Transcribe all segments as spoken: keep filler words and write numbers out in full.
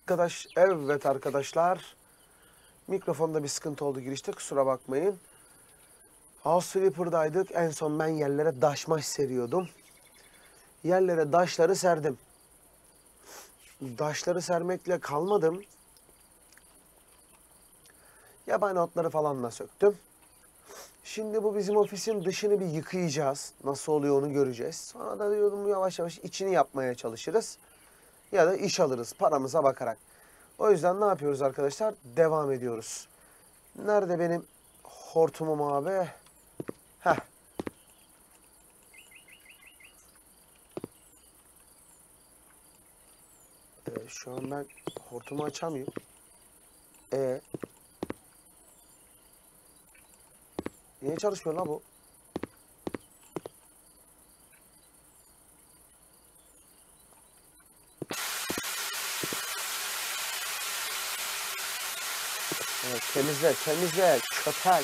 Arkadaş, evet arkadaşlar. Mikrofonda bir sıkıntı oldu girişte, kusura bakmayın. House Flipper'daydık. En son ben yerlere daşmaş seriyordum. Yerlere daşları serdim. Daşları sermekle kalmadım. Yabani otları falan da söktüm. Şimdi bu bizim ofisin dışını bir yıkayacağız. Nasıl oluyor onu göreceğiz. Sonra da diyordum yavaş yavaş içini yapmaya çalışırız. Ya da iş alırız paramıza bakarak. O yüzden ne yapıyoruz arkadaşlar? Devam ediyoruz. Nerede benim hortumum abi? Heh. Ee, şu an ben hortumu açamıyorum. E niye çalışmıyor la bu? Evet, temizle, temizle, köpek.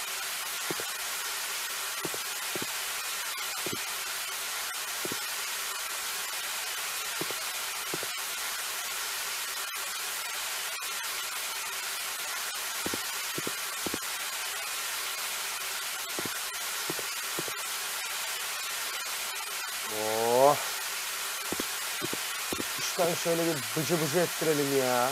Oh. İşte şöyle bir bıcı bıcı ettirelim ya.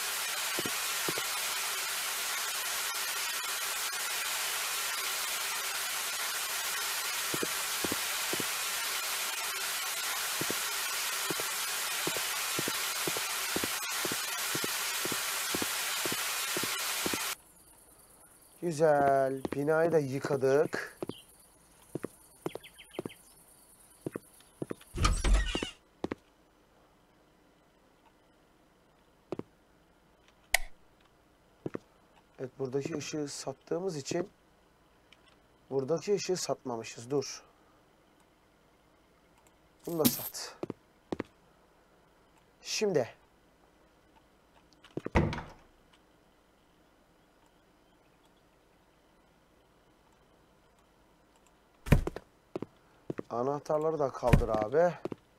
Güzel. Binayı da yıkadık. Evet, buradaki ışığı sattığımız için buradaki ışığı satmamışız. Dur. Bunu da sat. Şimdi anahtarları da kaldır abi.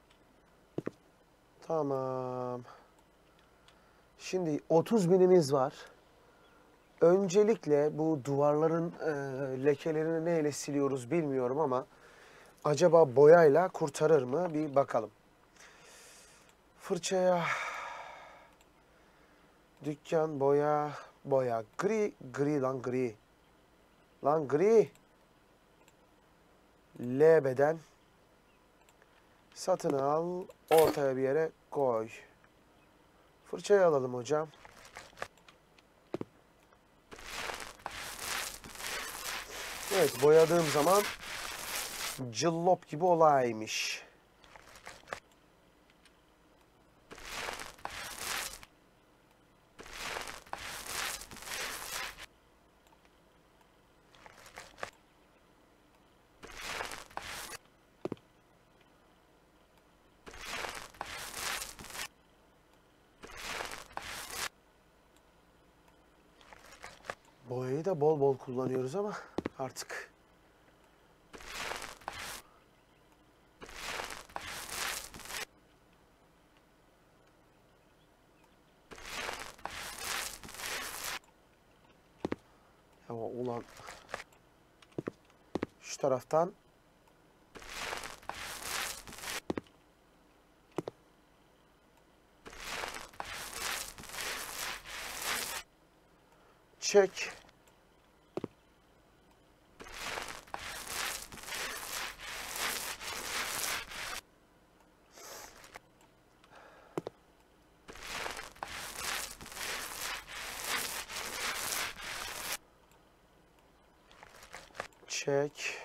Tamam. Şimdi otuz binimiz var. Öncelikle bu duvarların e, lekelerini neyle siliyoruz bilmiyorum ama acaba boyayla kurtarır mı? Bir bakalım. Fırçaya, dükkan, boya, boya, gri, gri lan gri. Lan gri. L beden. Satın al, ortaya bir yere koy. Fırçayı alalım hocam. Evet, boyadığım zaman cillop gibi olaymış. Boyayı da bol bol kullanıyoruz ama artık. Ya ulan şu taraftan çek. Çek.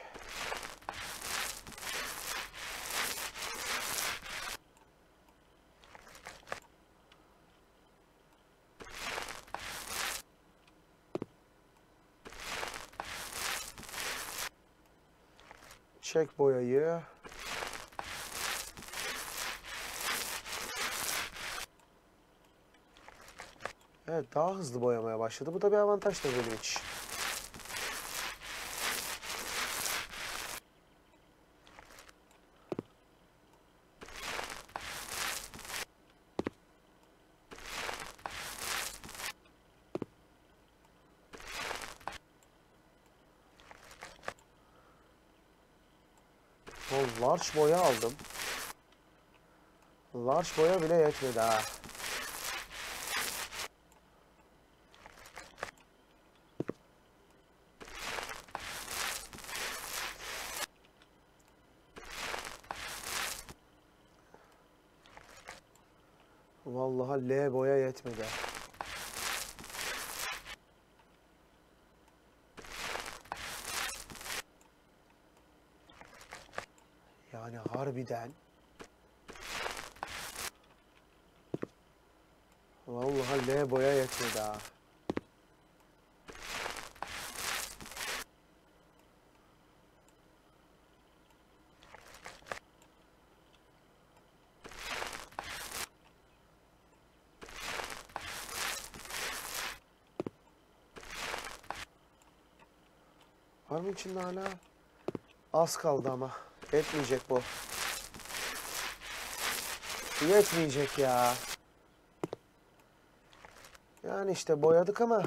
Çek boyayı. Evet, daha hızlı boyamaya başladı. Bu da bir avantajdır benim için. O large boya aldım. Large boya bile yetmedi ha. Vallahi L boya yetmedi. Yani harbiden. Vallahi L boya yetmedi ha. Var mı içinde hala? Az kaldı ama. Yetmeyecek bu. Yetmeyecek ya. Yani işte boyadık ama.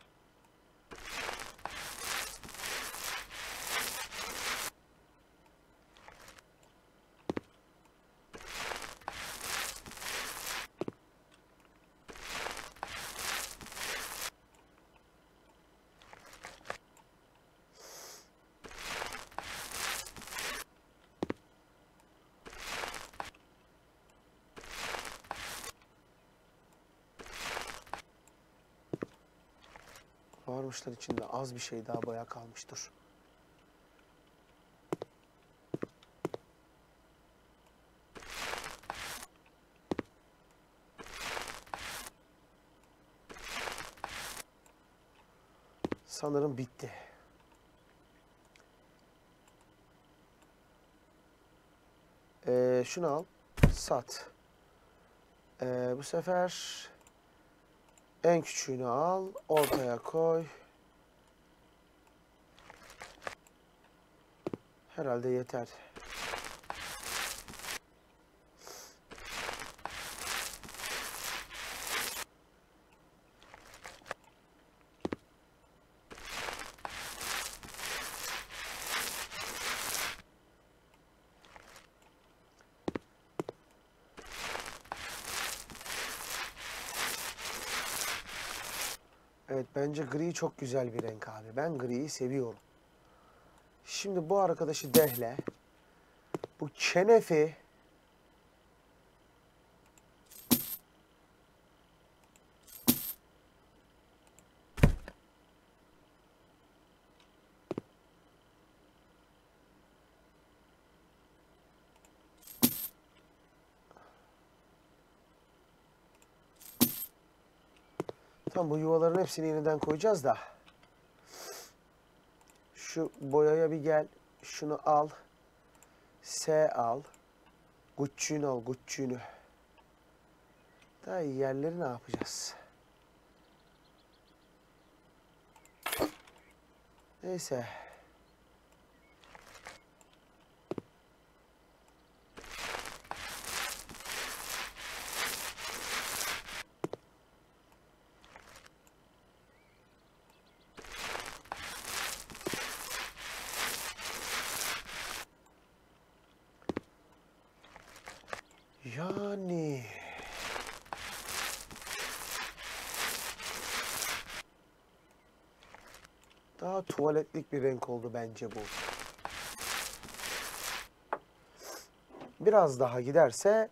Varmışlar içinde, az bir şey daha boya kalmıştır. Sanırım bitti. Ee, şunu al, sat. Ee, bu sefer en küçüğünü al, ortaya koy. Herhalde yeter. Evet, bence gri çok güzel bir renk abi. Ben griyi seviyorum. Şimdi bu arkadaşı dehle. Bu kenefi tam bu yuvaların hepsini yeniden koyacağız da. Şu boyaya bir gel. Şunu al. S al. Guççüğünü al, guççüğünü. Daha iyi yerleri ne yapacağız? Neyse. Yani daha tuvaletlik bir renk oldu bence bu. Biraz daha giderse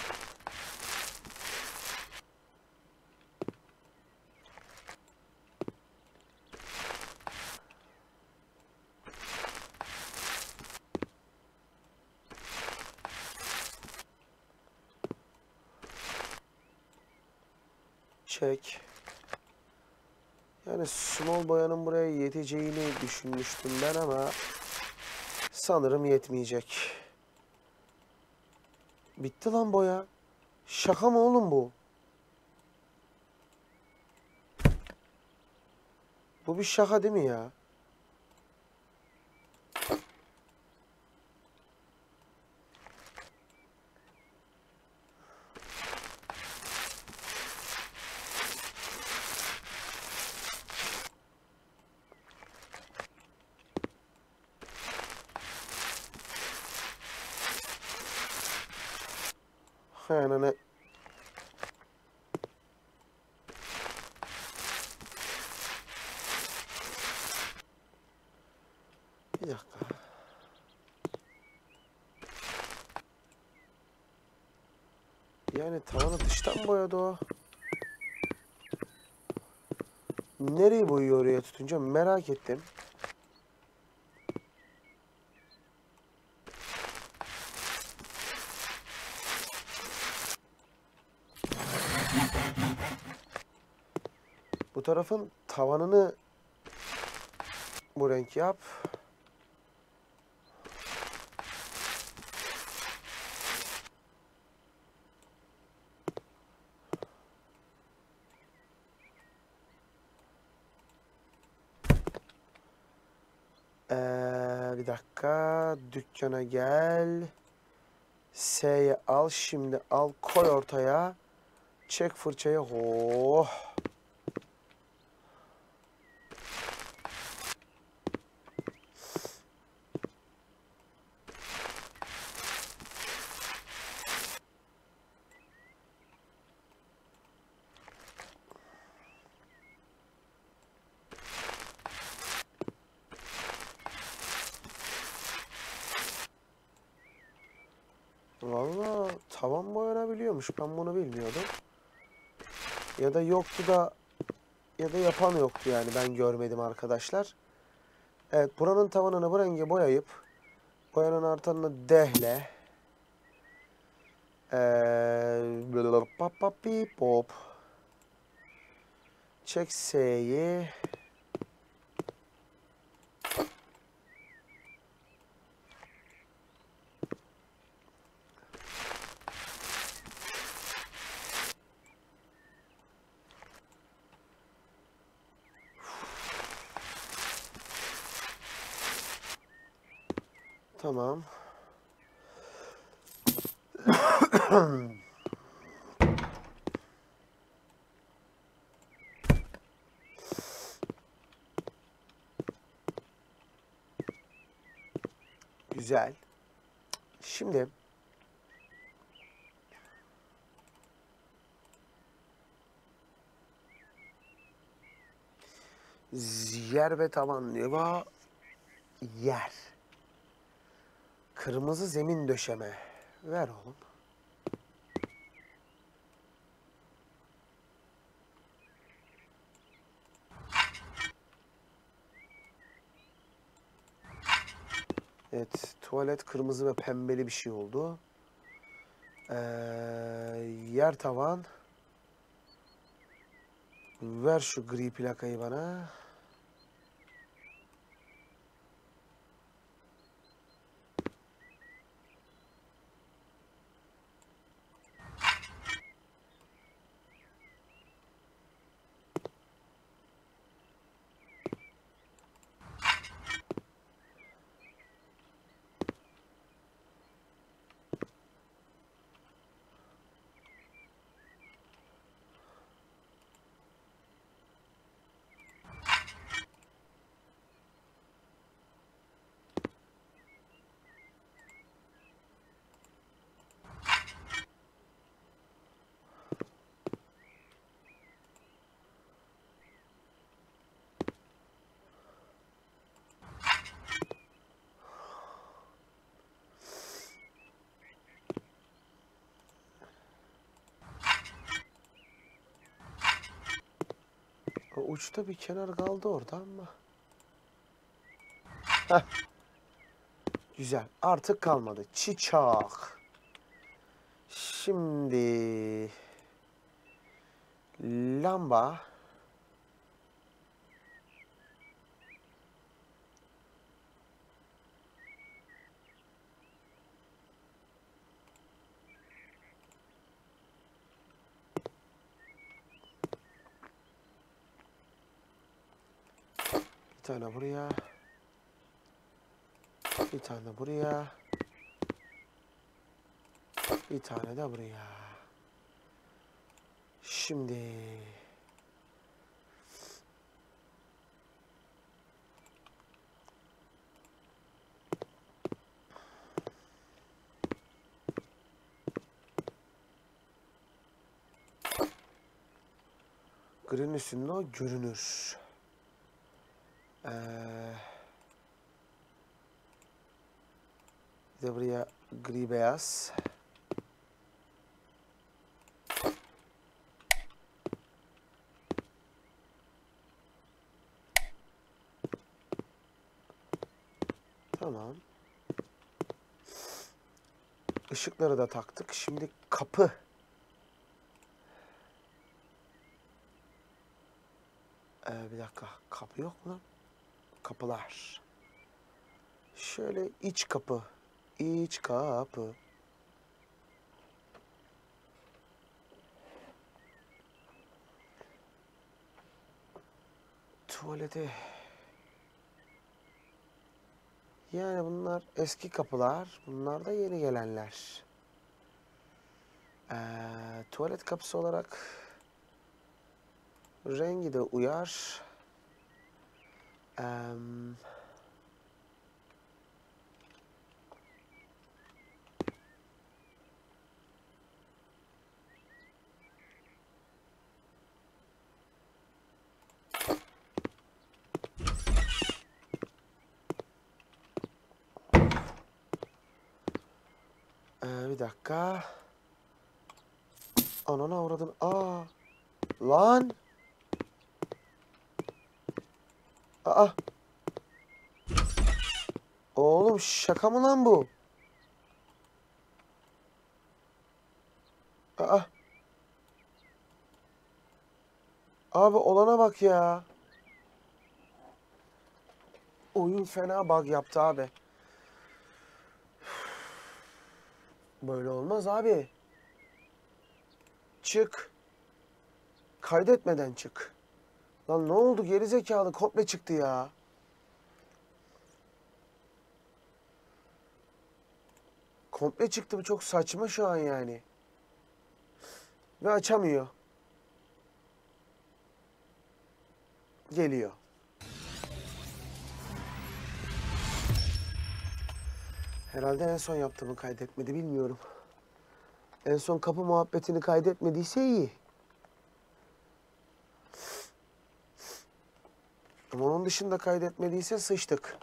çek. Yani small boyanın buraya yeteceğini düşünmüştüm ben ama sanırım yetmeyecek. Bitti lan boya. Şaka mı oğlum bu? Bu bir şaka değil mi ya? Yani bir dakika. Yani tavanı dıştan boyadı o. Nereyi boyuyor oraya tutunca merak ettim. Bu tarafın tavanını bu renk yap. Ee, bir dakika. Dükkana gel. S'yi al. Şimdi al. Koy ortaya. Çek fırçayı. Oh. Vallahi tavan boyanabiliyormuş. Ben bunu bilmiyordum. Ya da yoktu da ya da yapan yoktu yani. Ben görmedim arkadaşlar. Evet, buranın tavanını bu renge boyayıp boyanın artanını dehle. Eee pap pap pip pop. Çek S'yi. Tamam. Güzel. Şimdi yer ve tavan neva yer. Kırmızı zemin döşeme. Ver oğlum. Evet, tuvalet kırmızı ve pembeli bir şey oldu. Ee, yer tavan. Ver şu gri plakayı bana. O uçta bir kenar kaldı orada ama. Heh. Güzel. Artık kalmadı. Çiçek. Şimdi lamba. Bir tane buraya. Bir tane buraya. Bir tane de buraya. Şimdi Green üstünde o görünür. Ee, bir de buraya gri beyaz. Tamam. Işıkları da taktık. Şimdi kapı. Ee, bir dakika. Kapı yok mu? Kapılar. Şöyle iç kapı. İç kapı. Tuvalete. Yani bunlar eski kapılar. Bunlar da yeni gelenler. Ee, tuvalet kapısı olarak rengi de uyar. Ee, Ee, bir dakika. Ananı avradın. Aa. Lan. Aa. Oğlum şaka mı lan bu? Aa. Abi olana bak ya. Oyun fena bug yaptı abi. Böyle olmaz abi. Çık. Kaydetmeden çık. Lan ne oldu gerizekalı komple çıktı ya. Komple çıktı bu çok saçma şu an yani. Ve açamıyor. Geliyor. Herhalde en son yaptığımı kaydetmedi bilmiyorum. En son kapı muhabbetini kaydetmediyse iyi. Ama onun dışında kaydetmediyse sıçtık.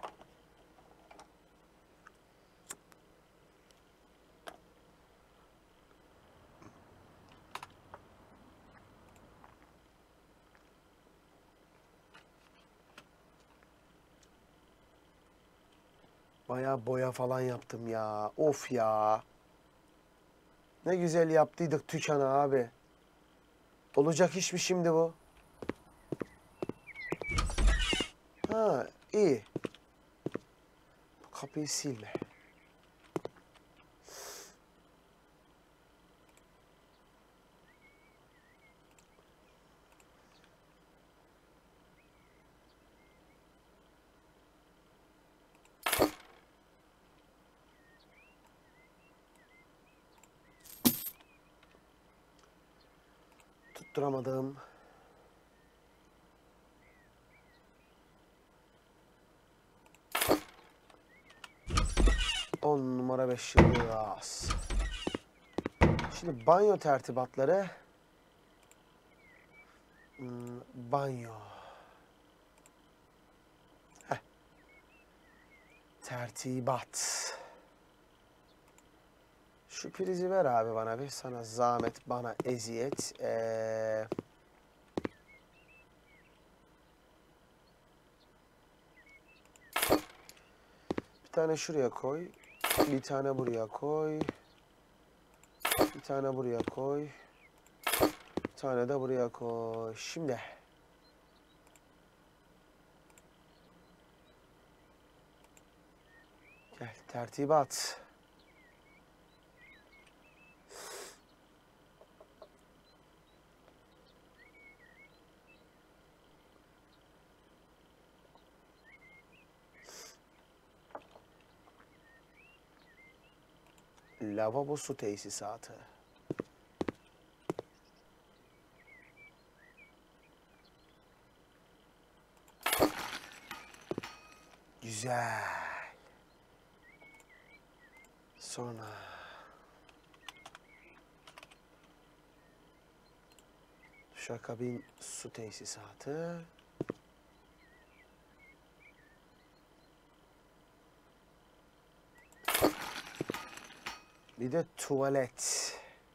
Bayağı boya falan yaptım ya. Of ya. Ne güzel yaptıydık tükanı abi. Olacak iş mi şimdi bu? Ha iyi. Kapıyı silme. Tutturamadım. On numara beş yıldız. Şimdi banyo tertibatları. Hmm, banyo. Heh. Tertibat. Şu prizi ver abi bana bir. Sana zahmet, bana eziyet. Ee... Bir tane şuraya koy. Bir tane buraya koy. Bir tane buraya koy. Bir tane de buraya koy. Şimdi. Gel tertibat. Lavabo su tesisatı. Güzel. Sonra Duşakabin su tesisatı. Bir de tuvalet.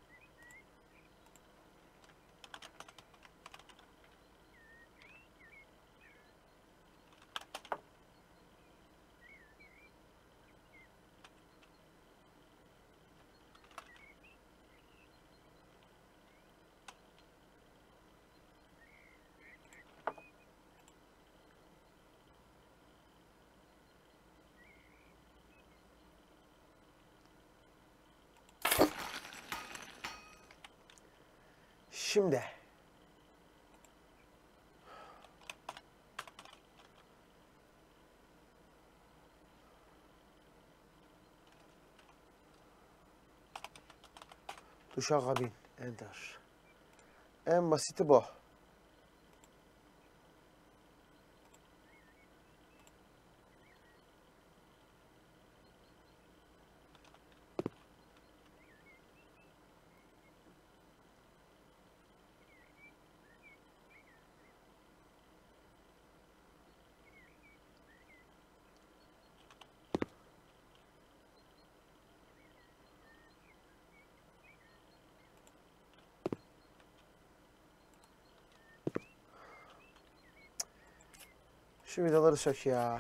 Şimdi duşakabin enter. En basiti bu. Şu vidaları sök ya.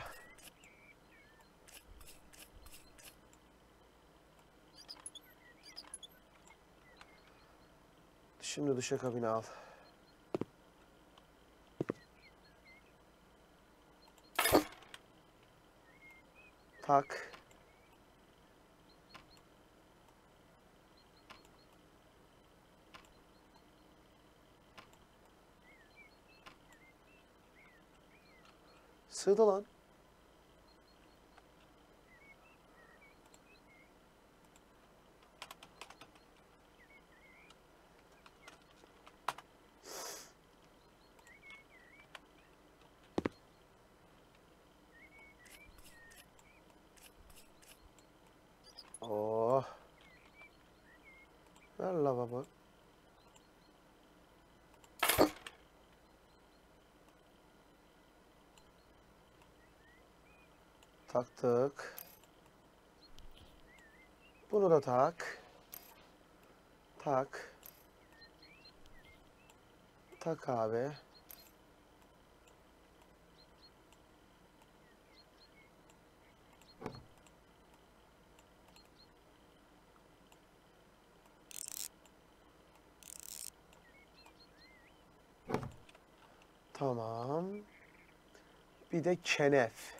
Şimdi duşakabini al. Tak. Sığdı lan. Oh. Ver lavabo. Taktık. Bunu da tak. Tak. Tak abi. Tamam. Bir de kenef.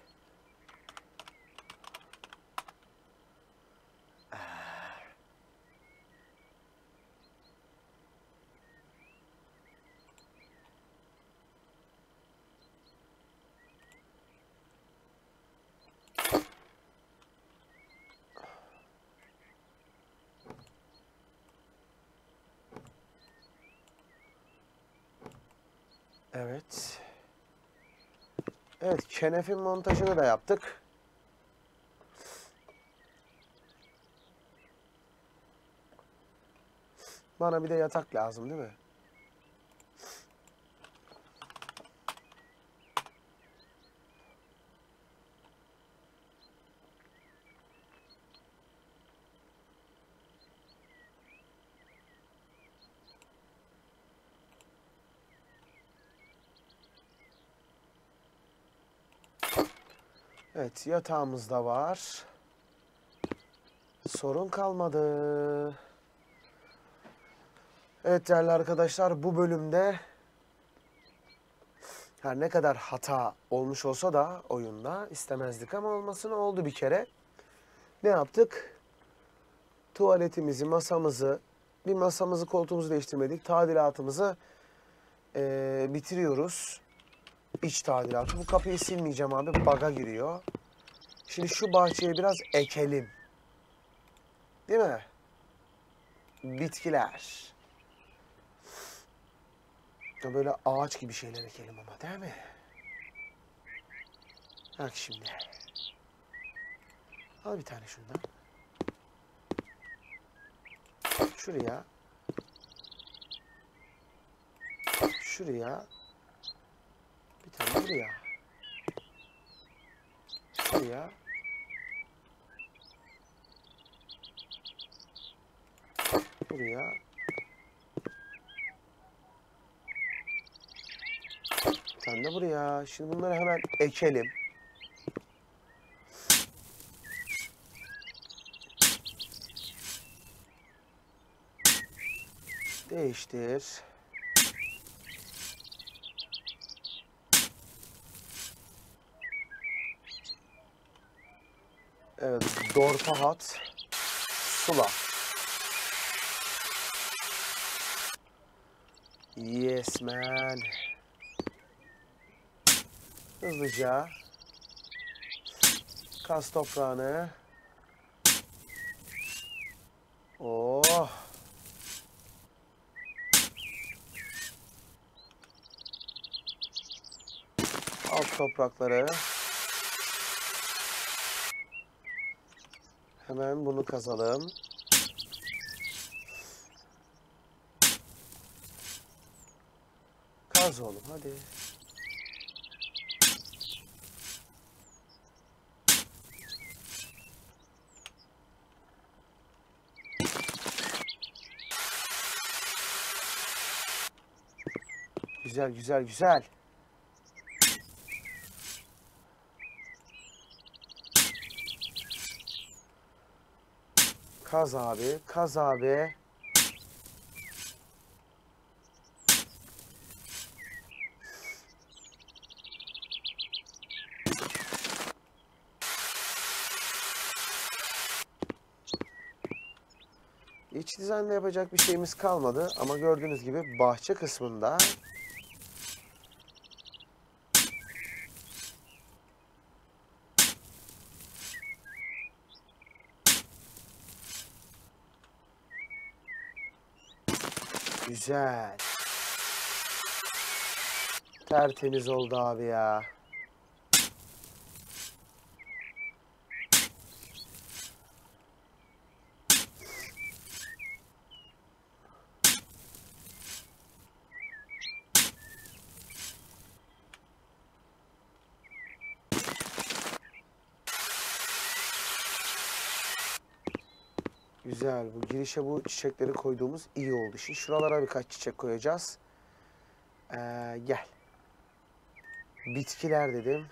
Evet. Evet, kenefin montajını da yaptık. Bana bir de yatak lazım, değil mi? Evet, yatağımız da var. Sorun kalmadı. Evet değerli arkadaşlar, bu bölümde her ne kadar hata olmuş olsa da oyunda istemezdik ama olmasına oldu bir kere. Ne yaptık? Tuvaletimizi, masamızı, bir masamızı, koltuğumuzu değiştirmedik. Tadilatımızı e, bitiriyoruz. İç tadilatı. Bu kapıyı silmeyeceğim abi. Bug'a giriyor. Şimdi şu bahçeye biraz ekelim. Değil mi? Bitkiler. Böyle ağaç gibi şeyler ekelim ama, değil mi? Bak şimdi. Al bir tane şundan. Şuraya. şuraya. Bir tane buraya. Şuraya. Buraya. Bir tane de buraya. Şimdi bunları hemen ekelim. Değiştir. Evet, dorpa hat. Sula. Yes man. Hızlıca. Kaz toprağını. Oh. Alt toprakları. Hemen bunu kazalım. Kaz oğlum hadi. Güzel güzel güzel. Kaz abi, kaz abi. İç dizaynda yapacak bir şeyimiz kalmadı ama gördüğünüz gibi bahçe kısmında güzel. Tertemiz oldu abi ya. Güzel. Bu girişe bu çiçekleri koyduğumuz iyi oldu. Şimdi şuralara birkaç çiçek koyacağız. Ee, gel. Bitkiler dedim.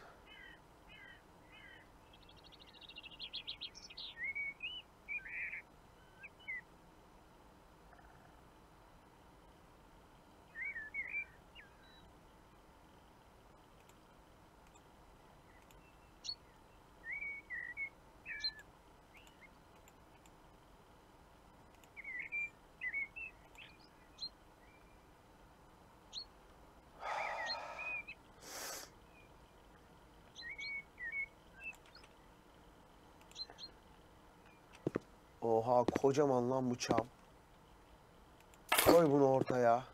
Oha kocaman lan bu çam. Koy bunu ortaya.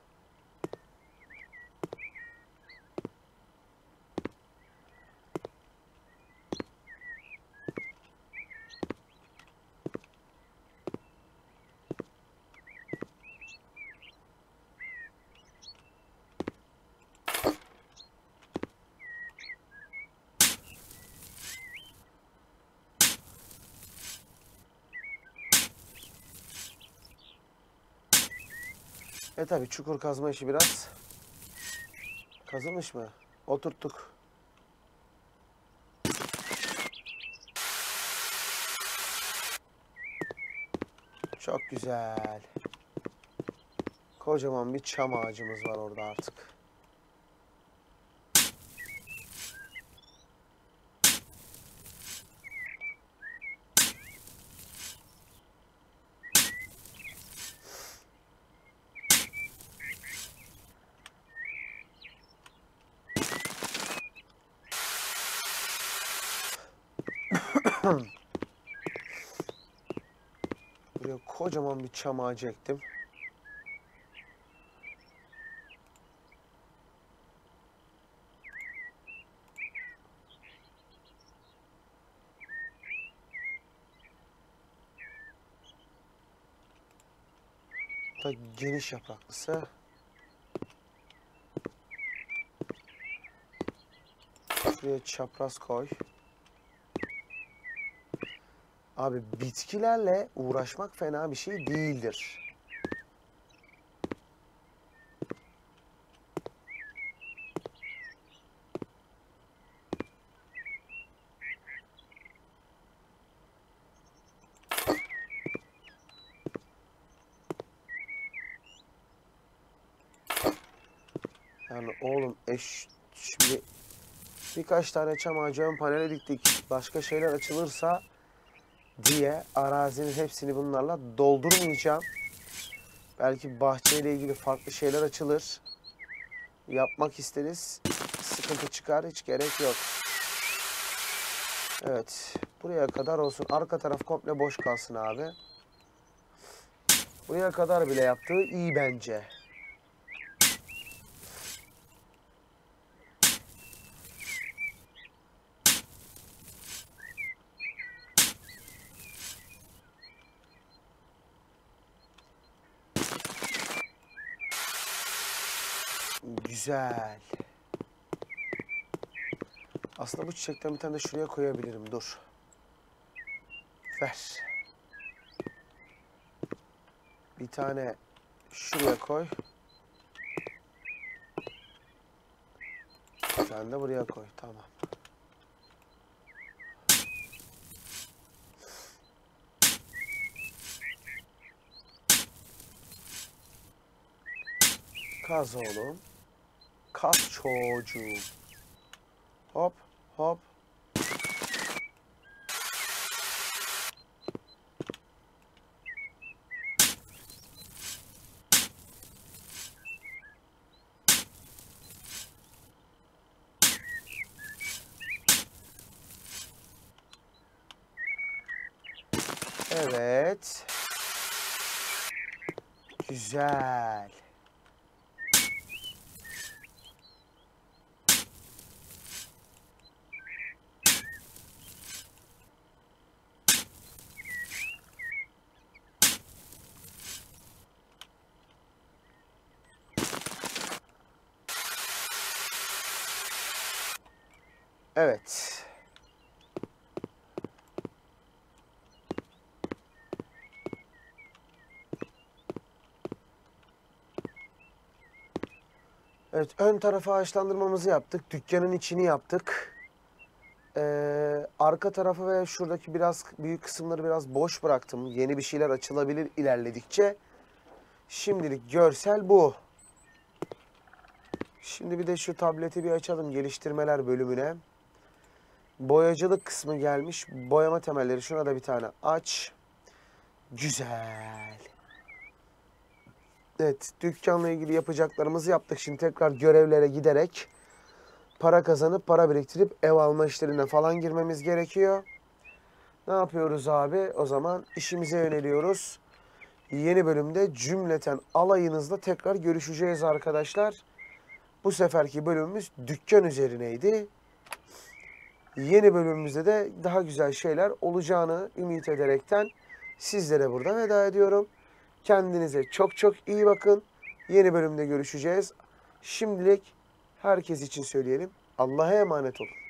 E tabi çukur kazma işi biraz kazılmış mı? Oturttuk. Çok güzel. Kocaman bir çam ağacımız var orada artık. Buraya kocaman bir çam ağacı ektim. Da geniş yapraklısı. Şuraya çapraz koy. Abi bitkilerle uğraşmak fena bir şey değildir. Yani oğlum eş şimdi birkaç tane çam ağacı ön panele diktik. Başka şeyler açılırsa diye arazinin hepsini bunlarla doldurmayacağım. Belki bahçeyle ilgili farklı şeyler açılır. Yapmak isteriz. Sıkıntı çıkar. Hiç gerek yok. Evet. Buraya kadar olsun. Arka taraf komple boş kalsın abi. Buraya kadar bile yaptığı iyi bence. Güzel. Aslında bu çiçekten bir tane de şuraya koyabilirim. Dur. Ver. Bir tane şuraya koy. Bir tane de buraya koy. Tamam. Kaz oğlum. Kaz çocuğum. Hop hop. Evet. Güzel. Evet. Evet, ön tarafa ağaçlandırmamızı yaptık. Dükkanın içini yaptık. Ee, arka tarafı ve şuradaki biraz büyük kısımları biraz boş bıraktım. Yeni bir şeyler açılabilir ilerledikçe. Şimdilik görsel bu. Şimdi bir de şu tableti bir açalım geliştirmeler bölümüne. Boyacılık kısmı gelmiş. Boyama temelleri. Şuna da bir tane aç. Güzel. Evet, dükkanla ilgili yapacaklarımızı yaptık. Şimdi tekrar görevlere giderek para kazanıp para biriktirip ev alma işlerine falan girmemiz gerekiyor. Ne yapıyoruz abi? O zaman işimize yöneliyoruz. Yeni bölümde cümleten alayınızla tekrar görüşeceğiz arkadaşlar. Bu seferki bölümümüz dükkan üzerineydi. Yeni bölümümüzde de daha güzel şeyler olacağını ümit ederekten sizlere burada veda ediyorum. Kendinize çok çok iyi bakın. Yeni bölümde görüşeceğiz. Şimdilik herkes için söyleyelim. Allah'a emanet olun.